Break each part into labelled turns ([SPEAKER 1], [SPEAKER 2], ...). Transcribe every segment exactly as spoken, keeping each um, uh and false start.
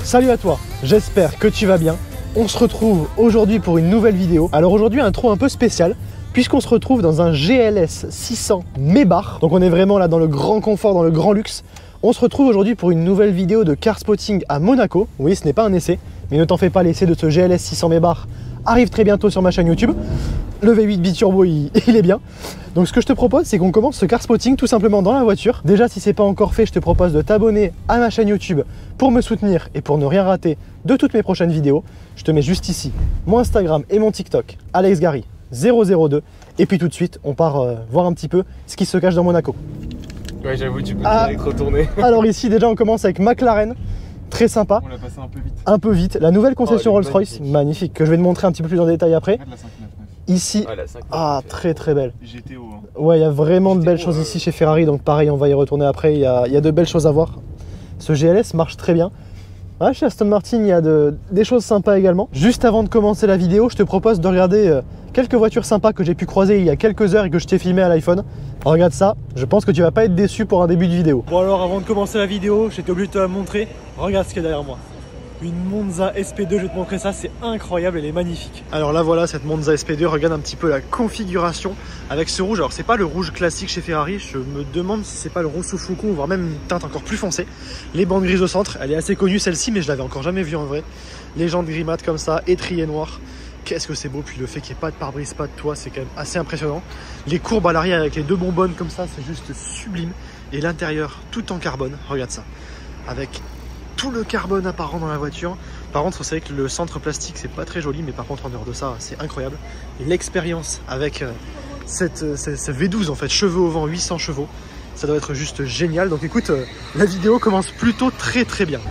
[SPEAKER 1] Salut à toi, j'espère que tu vas bien. On se retrouve aujourd'hui pour une nouvelle vidéo. Alors aujourd'hui, intro un peu spécial, puisqu'on se retrouve dans un G L S six cents Maybach. Donc on est vraiment là dans le grand confort, dans le grand luxe. On se retrouve aujourd'hui pour une nouvelle vidéo de car spotting à Monaco. Oui, ce n'est pas un essai, mais ne t'en fais pas, l'essai de ce G L S six cents Maybach arrive très bientôt sur ma chaîne YouTube. Le V huit Biturbo, il, il est bien. Donc ce que je te propose, c'est qu'on commence ce car spotting tout simplement dans la voiture. Déjà, si c'est pas encore fait, je te propose de t'abonner à ma chaîne YouTube pour me soutenir et pour ne rien rater de toutes mes prochaines vidéos. Je te mets juste ici mon Instagram et mon TikTok, Alex Gary zéro zéro deux. Et puis tout de suite, on part euh, voir un petit peu ce qui se cache dans Monaco.
[SPEAKER 2] Ouais, j'avoue, tu peux
[SPEAKER 1] ah,
[SPEAKER 2] direct retourner.
[SPEAKER 1] Alors ici, déjà, on commence avec McLaren. Très sympa.
[SPEAKER 2] On l'a passé un peu vite.
[SPEAKER 1] Un peu vite. La nouvelle concession
[SPEAKER 2] oh,
[SPEAKER 1] Rolls-Royce, magnifique. magnifique, que je vais te montrer un petit peu plus en détail après.
[SPEAKER 2] La cinq neuf neuf.
[SPEAKER 1] Ici,
[SPEAKER 2] ah, la cinq neuf neuf.
[SPEAKER 1] ah, très très belle.
[SPEAKER 2] G T O. Hein.
[SPEAKER 1] Ouais, il y a vraiment de belles
[SPEAKER 2] G T O,
[SPEAKER 1] choses
[SPEAKER 2] euh...
[SPEAKER 1] ici chez Ferrari, donc pareil, on va y retourner après. Il y a, il y a de belles choses à voir. Ce G L S marche très bien. Ouais, chez Aston Martin, il y a de, des choses sympas également. Juste avant de commencer la vidéo, je te propose de regarder euh, quelques voitures sympas que j'ai pu croiser il y a quelques heures et que je t'ai filmé à l'iPhone. Regarde ça, je pense que tu vas pas être déçu pour un début de vidéo. Bon alors, avant de commencer la vidéo, j'étais obligé de te la montrer. Regarde ce qu'il y a derrière moi. Une Monza S P deux, je vais te montrer ça, c'est incroyable, elle est magnifique. Alors là voilà, cette Monza S P deux, regarde un petit peu la configuration avec ce rouge. Alors c'est pas le rouge classique chez Ferrari, je me demande si c'est pas le rosso faucon, voire même une teinte encore plus foncée. Les bandes grises au centre, elle est assez connue celle-ci, mais je l'avais encore jamais vue en vrai. Les jantes gris mat comme ça, étrier noir. Qu'est-ce que c'est beau, puis le fait qu'il n'y ait pas de pare-brise, pas de toit, c'est quand même assez impressionnant. Les courbes à l'arrière avec les deux bonbonnes comme ça, c'est juste sublime. Et l'intérieur, tout en carbone, regarde ça. Avec tout le carbone apparent dans la voiture. Par contre, c'est vrai que le centre plastique, c'est pas très joli, mais par contre, en dehors de ça, c'est incroyable. Et l'expérience avec euh, cette, euh, cette V douze, en fait, chevaux au vent, huit cents chevaux, ça doit être juste génial. Donc écoute, euh, la vidéo commence plutôt très très bien.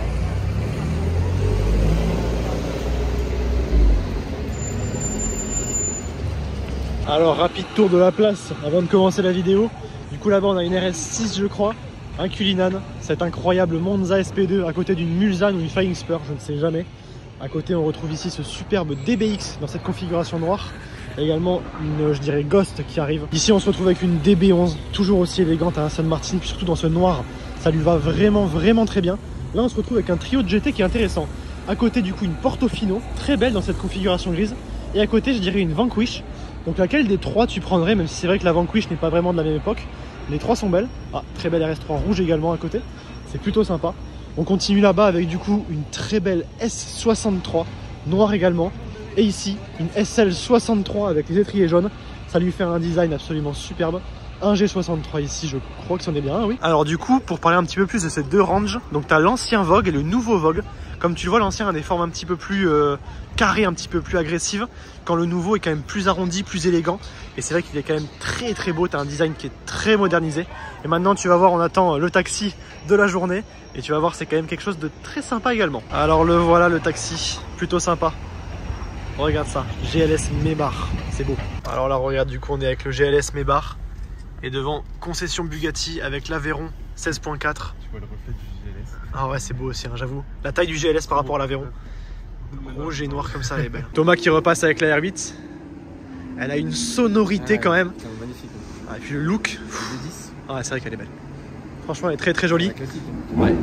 [SPEAKER 1] Alors, rapide tour de la place avant de commencer la vidéo. Du coup, là-bas, on a une R S six, je crois. Un Cullinan, cet incroyable Monza S P deux à côté d'une Mulsanne ou une Flying Spur, je ne sais jamais. À côté, on retrouve ici ce superbe D B X dans cette configuration noire. Et également une, je dirais, Ghost qui arrive. Ici, on se retrouve avec une D B onze, toujours aussi élégante à Aston Martin, puis surtout dans ce noir, ça lui va vraiment, vraiment très bien. Là, on se retrouve avec un trio de G T qui est intéressant. À côté, du coup, une Portofino, très belle dans cette configuration grise. Et à côté, je dirais une Vanquish. Donc laquelle des trois tu prendrais, même si c'est vrai que la Vanquish n'est pas vraiment de la même époque. Les trois sont belles. Ah, très belle R S trois rouge également à côté. C'est plutôt sympa. On continue là-bas avec du coup une très belle S soixante-trois, noire également. Et ici, une S L soixante-trois avec les étriers jaunes. Ça lui fait un design absolument superbe. Un G soixante-trois ici, je crois que c'en est bien un, oui. Alors du coup, pour parler un petit peu plus de ces deux ranges, donc tu as l'ancien Vogue et le nouveau Vogue. Comme tu le vois, l'ancien a des formes un petit peu plus euh, carrées, un petit peu plus agressives, quand le nouveau est quand même plus arrondi, plus élégant. Et c'est vrai qu'il est quand même très très beau, tu as un design qui est très modernisé. Et maintenant tu vas voir, on attend le taxi de la journée. Et tu vas voir, c'est quand même quelque chose de très sympa également. Alors le voilà, le taxi, plutôt sympa. Regarde ça, G L S Maybach, c'est beau. Alors là, regarde, du coup on est avec le G L S Maybach. Et devant, concession Bugatti avec l'Aveyron seize point quatre.
[SPEAKER 2] Tu vois le reflet du G L S.
[SPEAKER 1] Ah ouais, c'est beau aussi, hein, j'avoue. La taille du G L S par rapport à l'Aveyron. Rouge et noir comme ça, elle est belle. Thomas qui repasse avec la R huit. Elle a une sonorité ah, quand même.
[SPEAKER 2] Magnifique.
[SPEAKER 1] Ah, et puis le look.
[SPEAKER 2] dix.
[SPEAKER 1] Ah ouais, c'est vrai qu'elle est belle. Franchement, elle est très très jolie.
[SPEAKER 2] Classique.
[SPEAKER 1] Ouais.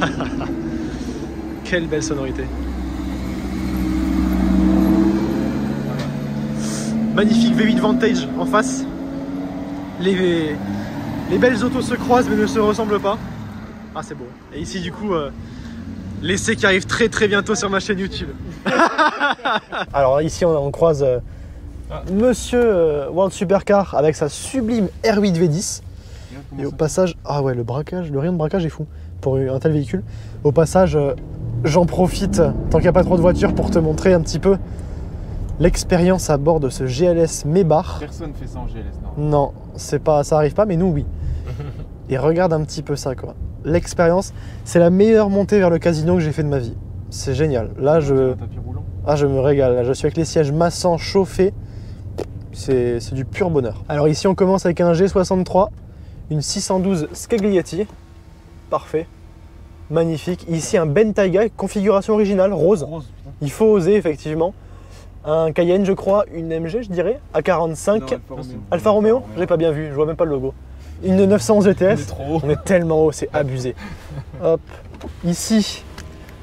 [SPEAKER 1] Quelle belle sonorité. Magnifique V huit Vantage en face. Les, les belles autos se croisent mais ne se ressemblent pas. Ah, c'est beau. Et ici du coup euh, l'essai qui arrive très très bientôt sur ma chaîne YouTube. Alors ici on, on croise euh, ah. Monsieur euh, World Supercar avec sa sublime R huit V dix. Et au passage, ah ouais, le braquage, le rayon de braquage est fou pour un tel véhicule. Au passage, euh, j'en profite tant qu'il n'y a pas trop de voitures pour te montrer un petit peu l'expérience à bord de ce G L S Maybach.
[SPEAKER 2] Personne fait ça en G L S, non?
[SPEAKER 1] Non, c'est pas, ça arrive pas, mais nous oui. Et regarde un petit peu ça, quoi. L'expérience, c'est la meilleure montée vers le casino que j'ai fait de ma vie. C'est génial. Là, je,
[SPEAKER 2] tapis roulant.
[SPEAKER 1] Ah, je me régale. Là, je suis avec les sièges massants, chauffés. C'est du pur bonheur. Alors ici, on commence avec un G soixante-trois, une six cent douze Scaglietti. Parfait. Magnifique. Ici, un Bentayga, configuration originale, rose. rose Il faut oser, effectivement. Un Cayenne, je crois, une M G, je dirais, A quarante-cinq. Non, Alfa Romeo, Alfa Romeo je l'ai pas bien vu, je vois même pas le logo. Une neuf cent onze G T S. On est, trop haut. On est tellement haut, c'est abusé. Hop. Ici,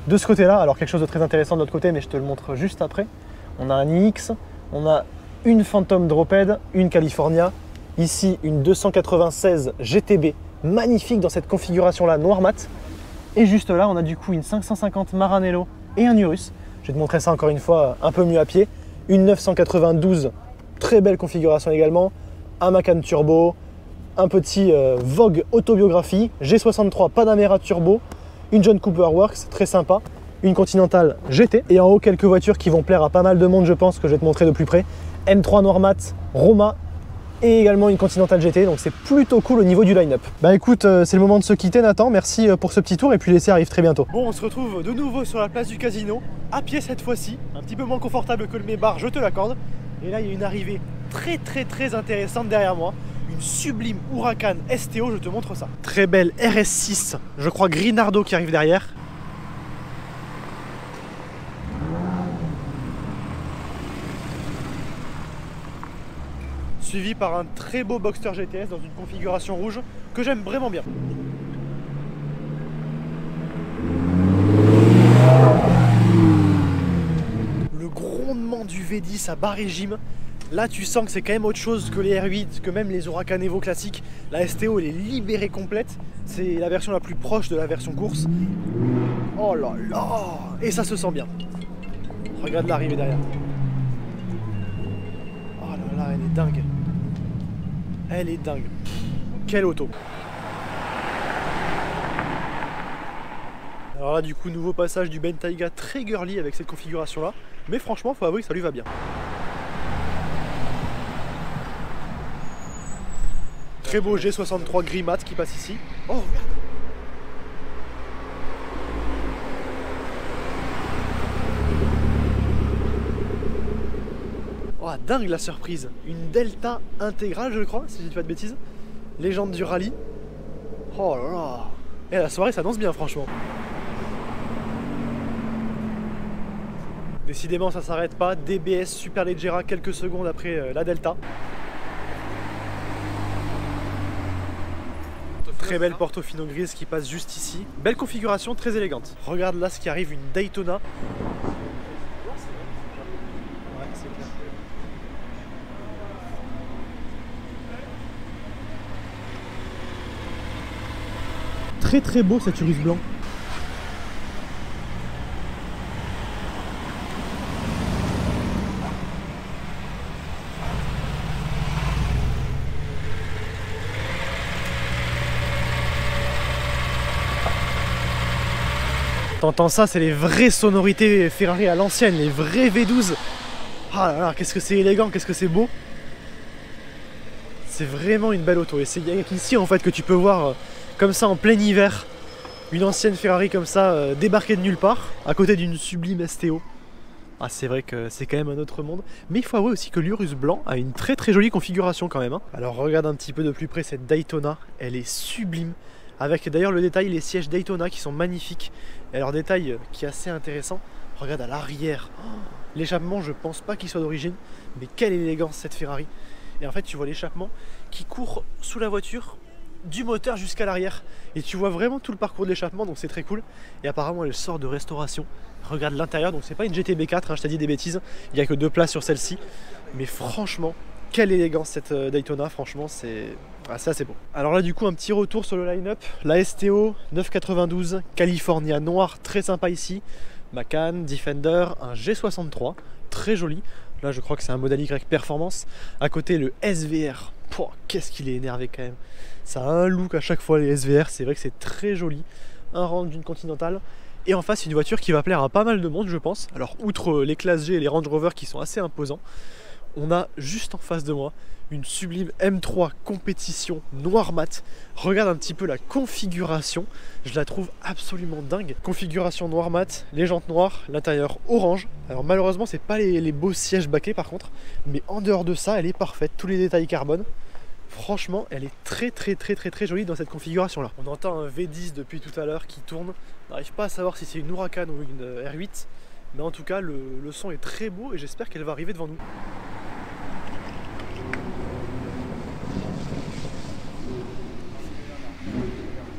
[SPEAKER 1] De ce côté-là, alors quelque chose de très intéressant de l'autre côté, mais je te le montre juste après. On a un I X, on a une Phantom Drophead, une California. Ici, une deux cent quatre-vingt-seize G T B, magnifique dans cette configuration-là, noir mat. Et juste là, on a du coup une cinq cent cinquante Maranello et un Urus. Je vais te montrer ça encore une fois un peu mieux à pied. Une neuf cent quatre-vingt-douze, très belle configuration également. Un Macan Turbo, un petit euh, Vogue Autobiographie, G soixante-trois Panamera Turbo, une John Cooper Works, très sympa, une Continental G T, et en haut quelques voitures qui vont plaire à pas mal de monde je pense, que je vais te montrer de plus près. M trois Noir Mat, Roma, et également une Continental G T, donc c'est plutôt cool au niveau du line-up. Bah écoute, euh, c'est le moment de se quitter Nathan, merci pour ce petit tour et puis l'essai arrive très bientôt. Bon, on se retrouve de nouveau sur la place du casino, à pied cette fois-ci, un petit peu moins confortable que le Mébar, je te l'accorde. Et là il y a une arrivée très très très intéressante derrière moi. Une sublime Huracan S T O, je te montre ça. Très belle R S six, je crois Grinardo qui arrive derrière. Suivi par un très beau Boxster G T S dans une configuration rouge que j'aime vraiment bien. Le grondement du V dix à bas régime. Là tu sens que c'est quand même autre chose que les R huit, que même les Huracan Evo classiques. La S T O elle est libérée complète. C'est la version la plus proche de la version course. Oh là là. Et ça se sent bien. Regarde l'arrivée derrière. Oh là là, elle est dingue. Elle est dingue. Quelle auto. Alors là du coup nouveau passage du Bentayga très girly avec cette configuration là. Mais franchement faut avouer que ça lui va bien. Très beau G soixante-trois gris mat qui passe ici. Oh regarde. Oh dingue la surprise. Une Delta intégrale je crois, si je dis pas de bêtises. Légende du rallye. Oh là là. Et la soirée ça danse bien franchement. Décidément ça s'arrête pas. D B S Superleggera quelques secondes après euh, la Delta. Très belle Portofino grise qui passe juste ici. Belle configuration, très élégante. Regarde là ce qui arrive, une Daytona. Ouais, c'est clair. Très très beau cet Urus blanc. T'entends ça, c'est les vraies sonorités Ferrari à l'ancienne, les vrais V douze. Ah là là, qu'est-ce que c'est élégant, qu'est-ce que c'est beau. C'est vraiment une belle auto. Et c'est ici en fait que tu peux voir comme ça en plein hiver une ancienne Ferrari comme ça euh, débarquer de nulle part à côté d'une sublime S T O. Ah c'est vrai que c'est quand même un autre monde. Mais il faut avouer aussi que l'Urus blanc a une très très jolie configuration quand même. Hein. Alors regarde un petit peu de plus près cette Daytona, elle est sublime. Avec d'ailleurs le détail, les sièges Daytona qui sont magnifiques. Et leur détail qui est assez intéressant, regarde à l'arrière. Oh, l'échappement, je pense pas qu'il soit d'origine, mais quelle élégance cette Ferrari. Et en fait, tu vois l'échappement qui court sous la voiture, du moteur jusqu'à l'arrière. Et tu vois vraiment tout le parcours de l'échappement, donc c'est très cool. Et apparemment, elle sort de restauration. Regarde l'intérieur, donc c'est pas une G T B quatre, hein, je t'ai dit des bêtises. Il n'y a que deux places sur celle-ci. Mais franchement, quelle élégance cette Daytona, franchement, c'est ah, assez beau. Alors là, du coup, un petit retour sur le line-up. La S T O neuf cent quatre-vingt-douze, California noir, très sympa ici. Macan, Defender, un G soixante-trois, très joli. Là, je crois que c'est un modèle Y Performance. À côté, le S V R. Qu'est-ce qu'il est énervé quand même. Ça a un look à chaque fois, les S V R. C'est vrai que c'est très joli. Un range d'une Continental. Et en face, une voiture qui va plaire à pas mal de monde, je pense. Alors, outre les classes G et les Range Rover qui sont assez imposants, on a juste en face de moi une sublime M trois compétition noir mat. Regarde un petit peu la configuration, je la trouve absolument dingue. Configuration noir mat, les jantes noires, l'intérieur orange. Alors malheureusement c'est pas les, les beaux sièges baquets par contre, mais en dehors de ça elle est parfaite, tous les détails carbone. Franchement elle est très très très très très jolie dans cette configuration là. On entend un V dix depuis tout à l'heure qui tourne, on n'arrive pas à savoir si c'est une Huracan ou une R huit, mais en tout cas le, le son est très beau et j'espère qu'elle va arriver devant nous.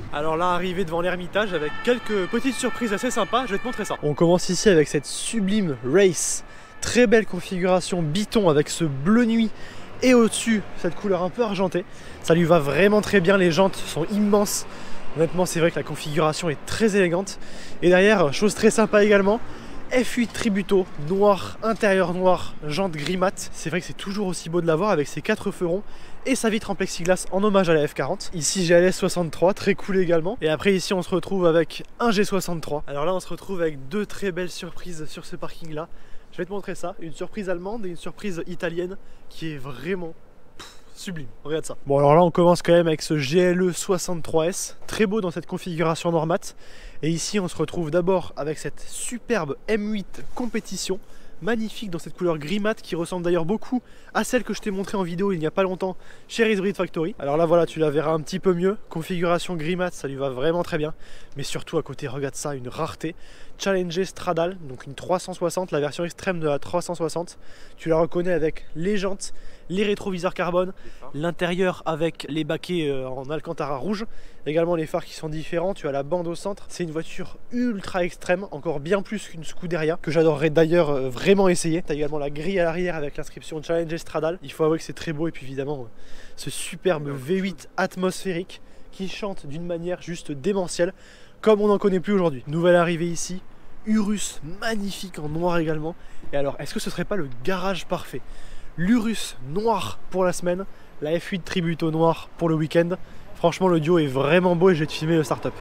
[SPEAKER 1] Alors là, arrivé devant l'Ermitage avec quelques petites surprises assez sympas, je vais te montrer ça. On commence ici avec cette sublime Race, très belle configuration biton avec ce bleu nuit et au-dessus cette couleur un peu argentée. Ça lui va vraiment très bien, les jantes sont immenses. Honnêtement, c'est vrai que la configuration est très élégante. Et derrière, chose très sympa également, F huit Tributo, noir, intérieur noir, jantes gris mat. C'est vrai que c'est toujours aussi beau de l'avoir avec ses quatre feux ronds et sa vitre en plexiglas en hommage à la F quarante. Ici j'ai la S soixante-trois, très cool également. Et après ici on se retrouve avec un G soixante-trois. Alors là on se retrouve avec deux très belles surprises sur ce parking là. Je vais te montrer ça, une surprise allemande et une surprise italienne qui est vraiment pff, sublime. Regarde ça. Bon alors là on commence quand même avec ce G L E soixante-trois S, très beau dans cette configuration noir mat. Et ici on se retrouve d'abord avec cette superbe M huit compétition, magnifique dans cette couleur gris mat qui ressemble d'ailleurs beaucoup à celle que je t'ai montrée en vidéo il n'y a pas longtemps chez Race Breed Factory. Alors là voilà, tu la verras un petit peu mieux, configuration gris mat, ça lui va vraiment très bien. Mais surtout à côté, regarde ça, une rareté, Challenger Stradale, donc une trois cent soixante, la version extrême de la trois cent soixante. Tu la reconnais avec les jantes, les rétroviseurs carbone, l'intérieur avec les baquets en alcantara rouge, également les phares qui sont différents, tu as la bande au centre. C'est une voiture ultra extrême, encore bien plus qu'une Scuderia, que j'adorerais d'ailleurs vraiment essayer. Tu as également la grille à l'arrière avec l'inscription Challenger Stradale, il faut avouer que c'est très beau. Et puis évidemment ce superbe V huit atmosphérique qui chante d'une manière juste démentielle, comme on n'en connaît plus aujourd'hui. Nouvelle arrivée ici, Urus magnifique en noir également. Et alors est-ce que ce serait pas le garage parfait? L'Urus noir pour la semaine, la F huit Tributo noir pour le week-end. Franchement le duo est vraiment beau et je vais te filmer le start-up.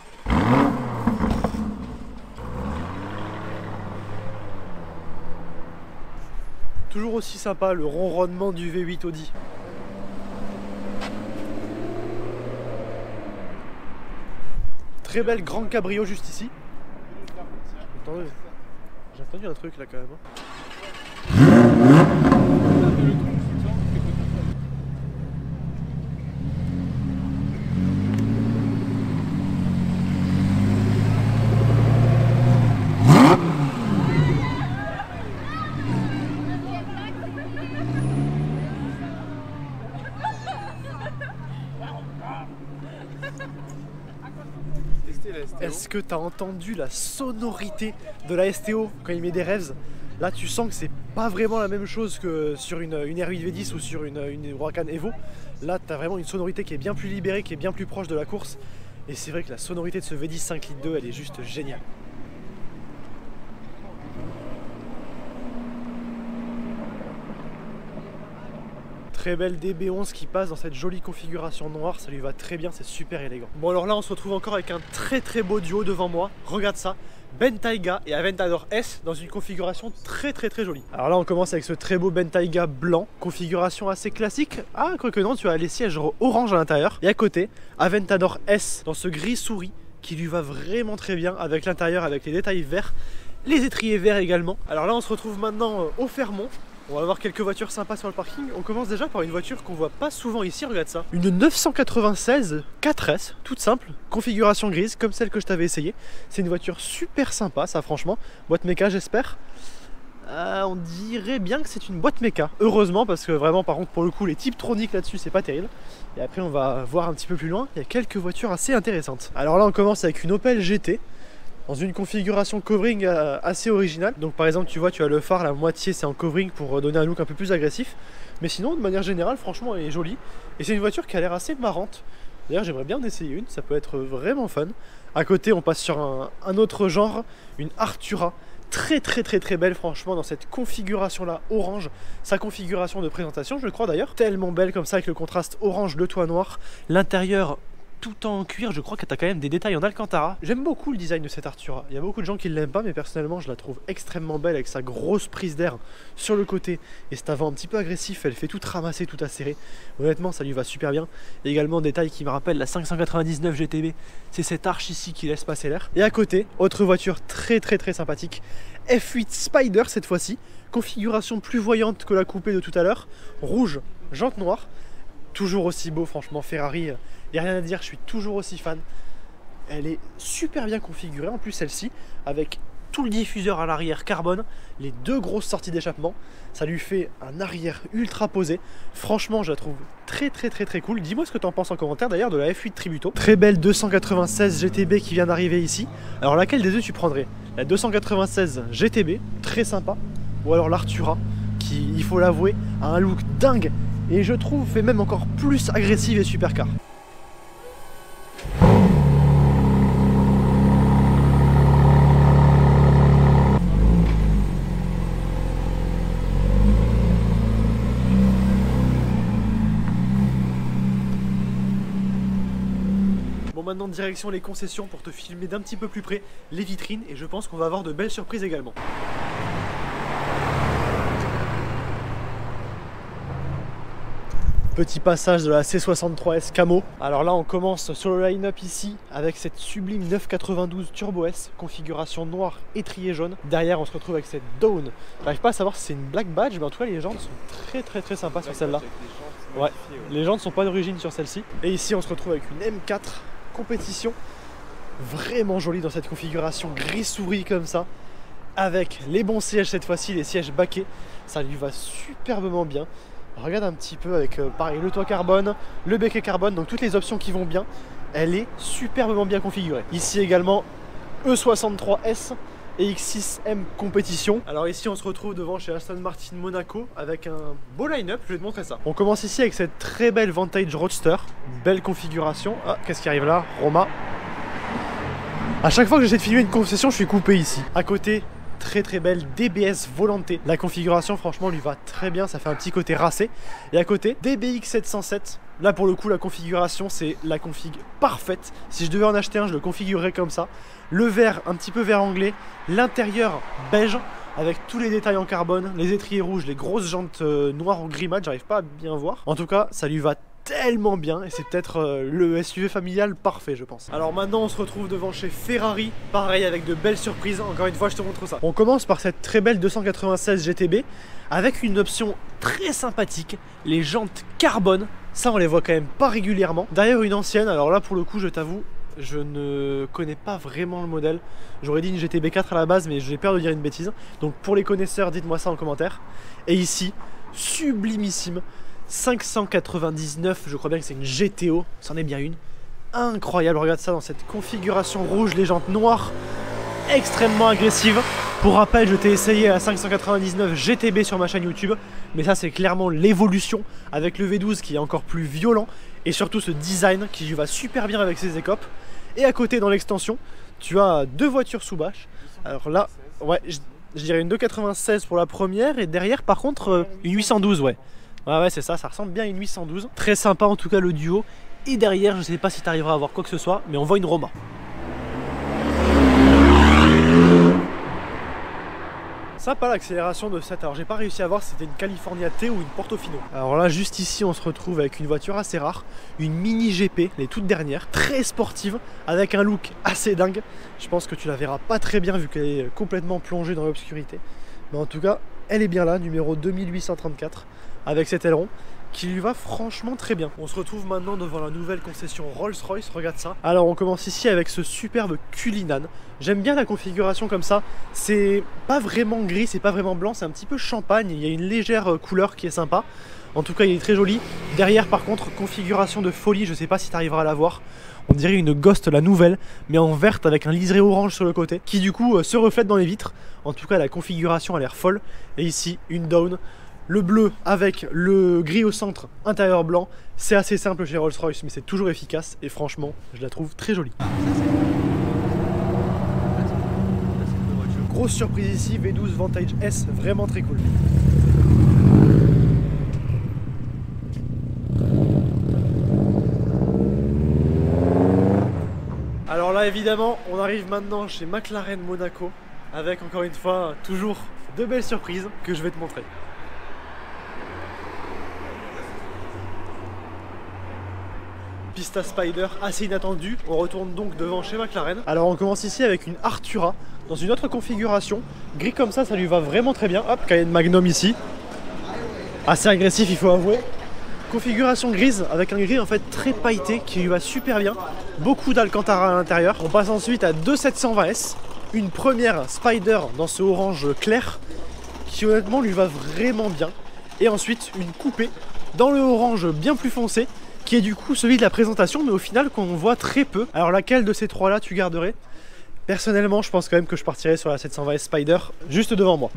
[SPEAKER 1] Toujours aussi sympa le ronronnement du V huit Audi. Très belle grande cabrio juste ici. Attendez, j'ai entendu un truc là quand même. Est-ce que tu as entendu la sonorité de la S T O quand il met des revs? Là tu sens que c'est pas vraiment la même chose que sur une, une R huit V dix ou sur une, une Huracan Evo. Là tu as vraiment une sonorité qui est bien plus libérée, qui est bien plus proche de la course. Et c'est vrai que la sonorité de ce V dix cinq litres deux elle est juste géniale. Très belle D B onze qui passe dans cette jolie configuration noire, ça lui va très bien, c'est super élégant. Bon alors là on se retrouve encore avec un très très beau duo devant moi, regarde ça, Bentayga et Aventador S dans une configuration très très très jolie. Alors là on commence avec ce très beau Bentayga blanc, configuration assez classique. Ah quoique non, tu as les sièges orange à l'intérieur. Et à côté, Aventador S dans ce gris souris qui lui va vraiment très bien avec l'intérieur, avec les détails verts, les étriers verts également. Alors là on se retrouve maintenant au Fermont. On va voir quelques voitures sympas sur le parking. On commence déjà par une voiture qu'on voit pas souvent ici, regarde ça. Une neuf cent quatre-vingt-seize quatre S, toute simple, configuration grise comme celle que je t'avais essayé. C'est une voiture super sympa ça franchement. Boîte méca j'espère. Euh, on dirait bien que c'est une boîte méca. Heureusement parce que vraiment par contre pour le coup les Tiptronic là-dessus c'est pas terrible. Et après on va voir un petit peu plus loin, il y a quelques voitures assez intéressantes. Alors là on commence avec une Opel G T. Dans une configuration covering assez originale. Donc par exemple tu vois tu as le phare, la moitié c'est en covering pour donner un look un peu plus agressif. Mais sinon de manière générale franchement elle est jolie. Et c'est une voiture qui a l'air assez marrante. D'ailleurs j'aimerais bien en essayer une, ça peut être vraiment fun. À côté on passe sur un, un autre genre, une Artura. Très très très très belle franchement dans cette configuration là orange. Sa configuration de présentation je crois d'ailleurs. Tellement belle comme ça avec le contraste orange, le toit noir. L'intérieur tout en cuir, je crois que tu as quand même des détails en alcantara. J'aime beaucoup le design de cette Artura. Il y a beaucoup de gens qui ne l'aiment pas, mais personnellement je la trouve extrêmement belle avec sa grosse prise d'air sur le côté et cet avant un petit peu agressif. Elle fait tout ramasser, tout acéré. Honnêtement ça lui va super bien. Également détail qui me rappelle la cinq cent quatre-vingt-dix-neuf G T B. C'est cette arche ici qui laisse passer l'air. Et à côté, autre voiture très très très sympathique. F huit Spider cette fois-ci. Configuration plus voyante que la coupée de tout à l'heure. Rouge, jante noire. Toujours aussi beau franchement, Ferrari. Il n'y a rien à dire, je suis toujours aussi fan. Elle est super bien configurée, en plus celle-ci, avec tout le diffuseur à l'arrière carbone, les deux grosses sorties d'échappement. Ça lui fait un arrière ultra posé. Franchement, je la trouve très très très très cool. Dis-moi ce que tu en penses en commentaire d'ailleurs de la F huit Tributo. Très belle deux cent quatre-vingt-seize G T B qui vient d'arriver ici. Alors laquelle des deux tu prendrais? La deux cent quatre-vingt-seize G T B, très sympa, ou alors l'Artura, qui, il faut l'avouer, a un look dingue et je trouve fait même encore plus agressive et supercar. Bon, maintenant direction les concessions pour te filmer d'un petit peu plus près les vitrines et je pense qu'on va avoir de belles surprises également. Petit passage de la C soixante-trois S Camo. Alors là on commence sur le line-up ici avec cette sublime neuf quatre-vingt-douze Turbo S, configuration noire étrier jaune. Derrière on se retrouve avec cette Dawn. J'arrive pas à savoir si c'est une black badge, mais en tout cas les jantes sont très très très sympas sur celle-là. Ouais, les jantes sont pas d'origine sur celle-ci. Et ici on se retrouve avec une M quatre compétition, vraiment jolie dans cette configuration gris souris comme ça, avec les bons sièges cette fois-ci, les sièges baquets. Ça lui va superbement bien. Regarde un petit peu avec euh, pareil le toit carbone, le becquet carbone, donc toutes les options qui vont bien. Elle est superbement bien configurée. Ici également E soixante-trois S et X six M compétition. Alors ici on se retrouve devant chez Aston Martin Monaco avec un beau line-up, je vais te montrer ça. On commence ici avec cette très belle Vantage Roadster, belle configuration. Ah, qu'est-ce qui arrive là? Roma. À chaque fois que j'essaie de filmer une concession, je suis coupé ici. À côté, très très belle D B S Volante. La configuration franchement lui va très bien, ça fait un petit côté racé. Et à côté, D B X sept cent sept. Là pour le coup la configuration c'est la config parfaite. Si je devais en acheter un, je le configurerais comme ça. Le vert un petit peu vert anglais, l'intérieur beige avec tous les détails en carbone, les étriers rouges, les grosses jantes euh, noires ou gris mat, j'arrive pas à bien voir. En tout cas ça lui va tellement bien et c'est peut-être euh, le S U V familial parfait je pense. Alors maintenant on se retrouve devant chez Ferrari, pareil avec de belles surprises, encore une fois je te montre ça. On commence par cette très belle deux cent quatre-vingt-seize G T B avec une option très sympathique, les jantes carbone, ça on les voit quand même pas régulièrement. Derrière une ancienne, alors là pour le coup je t'avoue, je ne connais pas vraiment le modèle. J'aurais dit une G T B quatre à la base mais j'ai peur de dire une bêtise. Donc pour les connaisseurs dites-moi ça en commentaire. Et ici, sublimissime cinq cent quatre-vingt-dix-neuf, je crois bien que c'est une G T O, c'en est bien une. Incroyable, regarde ça dans cette configuration rouge, les jantes noires, extrêmement agressive. Pour rappel, je t'ai essayé à cinq cent quatre-vingt-dix-neuf G T B sur ma chaîne YouTube, mais ça c'est clairement l'évolution avec le V douze qui est encore plus violent et surtout ce design qui lui va super bien avec ses écopes. Et à côté dans l'extension, tu as deux voitures sous bâche. Alors là, ouais, je, je dirais une deux quatre-vingt-seize pour la première et derrière par contre une huit cent douze, ouais. Ouais ouais c'est ça, ça ressemble bien à une huit cent douze. Très sympa en tout cas le duo. Et derrière, je sais pas si tu arriveras à voir quoi que ce soit, mais on voit une Roma. Sympa l'accélération de cette, alors j'ai pas réussi à voir si c'était une California T ou une Portofino. Alors là juste ici on se retrouve avec une voiture assez rare, une Mini G P, les toutes dernières, très sportive, avec un look assez dingue. Je pense que tu la verras pas très bien vu qu'elle est complètement plongée dans l'obscurité. Mais en tout cas, elle est bien là, numéro deux mille huit cent trente-quatre, avec cet aileron qui lui va franchement très bien. On se retrouve maintenant devant la nouvelle concession Rolls-Royce, regarde ça. Alors on commence ici avec ce superbe Cullinan. J'aime bien la configuration comme ça, c'est pas vraiment gris, c'est pas vraiment blanc, c'est un petit peu champagne, il y a une légère couleur qui est sympa. En tout cas il est très joli. Derrière par contre, configuration de folie, je sais pas si tu arriveras à la voir. On dirait une Ghost la nouvelle, mais en verte avec un liseré orange sur le côté, qui du coup se reflète dans les vitres. En tout cas la configuration a l'air folle. Et ici une Dawn. Le bleu avec le gris au centre, intérieur blanc, c'est assez simple chez Rolls-Royce mais c'est toujours efficace et franchement je la trouve très jolie. Grosse surprise ici, V douze Vantage S, vraiment très cool. Alors là évidemment on arrive maintenant chez McLaren Monaco avec encore une fois toujours de belles surprises que je vais te montrer. Pista Spider assez inattendu, on retourne donc devant chez McLaren. Alors on commence ici avec une Artura dans une autre configuration, gris comme ça, ça lui va vraiment très bien. Hop, Cayenne Magnum ici, assez agressif il faut avouer. Configuration grise avec un gris en fait très pailleté qui lui va super bien, beaucoup d'Alcantara à l'intérieur. On passe ensuite à deux sept cent vingt S une première Spider dans ce orange clair qui honnêtement lui va vraiment bien. Et ensuite une coupée dans le orange bien plus foncé qui est du coup celui de la présentation mais au final qu'on voit très peu. Alors laquelle de ces trois là tu garderais? Personnellement je pense quand même que je partirais sur la sept cent vingt S Spider juste devant moi.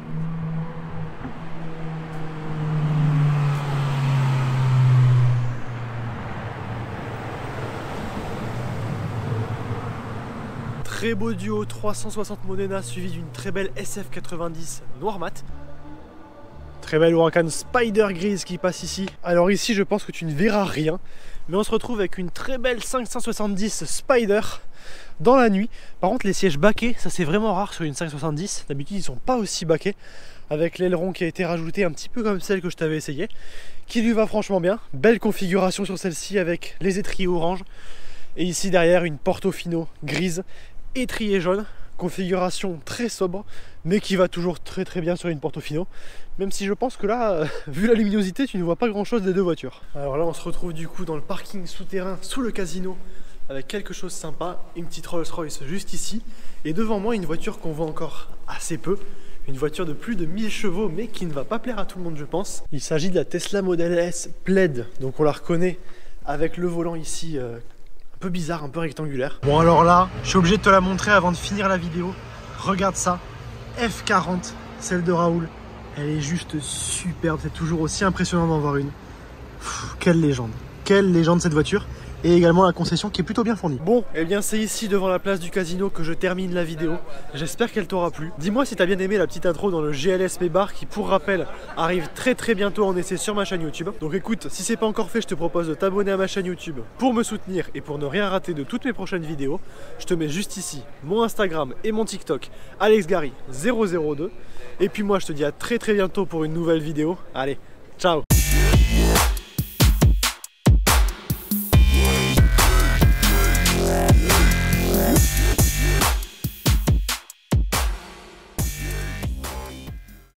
[SPEAKER 1] Très beau duo trois cent soixante Modena suivi d'une très belle S F quatre-vingt-dix noir mat. Très belle Huracan Spider grise qui passe ici. Alors ici je pense que tu ne verras rien, mais on se retrouve avec une très belle cinq cent soixante-dix Spider dans la nuit. Par contre les sièges baquets, ça c'est vraiment rare sur une cinq cent soixante-dix. D'habitude ils sont pas aussi baquets, avec l'aileron qui a été rajouté un petit peu comme celle que je t'avais essayé, qui lui va franchement bien. Belle configuration sur celle-ci avec les étriers orange. Et ici derrière une Portofino grise, étrier jaune. Configuration très sobre, mais qui va toujours très très bien sur une Portofino. Même si je pense que là, euh, vu la luminosité, tu ne vois pas grand chose des deux voitures. Alors là, on se retrouve du coup dans le parking souterrain sous le casino avec quelque chose de sympa, une petite Rolls-Royce juste ici. Et devant moi, une voiture qu'on voit encore assez peu. Une voiture de plus de mille chevaux, mais qui ne va pas plaire à tout le monde, je pense. Il s'agit de la Tesla Model S Plaid, donc on la reconnaît avec le volant ici. Euh, Un peu bizarre, un peu rectangulaire. Bon alors là, je suis obligé de te la montrer avant de finir la vidéo. Regarde ça, F quarante, celle de Raoul. Elle est juste superbe, c'est toujours aussi impressionnant d'en voir une. Pff, quelle légende, quelle légende cette voiture. Et également la concession qui est plutôt bien fournie. Bon, et eh bien c'est ici devant la place du casino que je termine la vidéo. J'espère qu'elle t'aura plu. Dis-moi si t'as bien aimé la petite intro dans le G L S P Bar qui, pour rappel, arrive très très bientôt en essai sur ma chaîne YouTube. Donc écoute, si c'est pas encore fait, je te propose de t'abonner à ma chaîne YouTube pour me soutenir et pour ne rien rater de toutes mes prochaines vidéos. Je te mets juste ici mon Instagram et mon TikTok, Alex Gary zéro zéro deux. Et puis moi je te dis à très très bientôt pour une nouvelle vidéo. Allez, ciao!